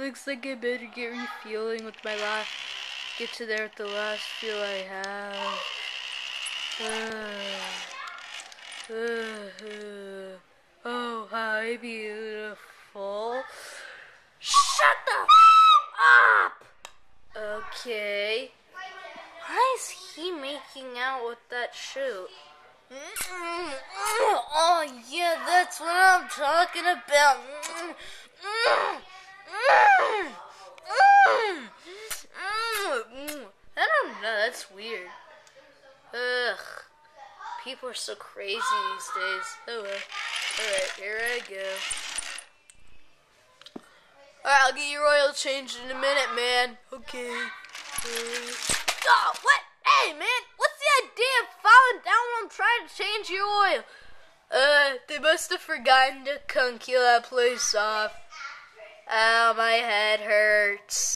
looks like I better get refueling with my last. Get to there with the last fuel I have. Oh, hi, beautiful. Shut the up! Okay. Why is he making out with that shoe? Oh, yeah, that's what I'm talking about. I don't know, that's weird. Ugh. People are so crazy these days. Oh well. Alright, here I go. Alright, I'll get your oil changed in a minute, man. Okay. Oh, what? Hey, man, what's the idea of falling down when I'm trying to change your oil? They must have forgotten to conky that place off. Ow, my head hurts.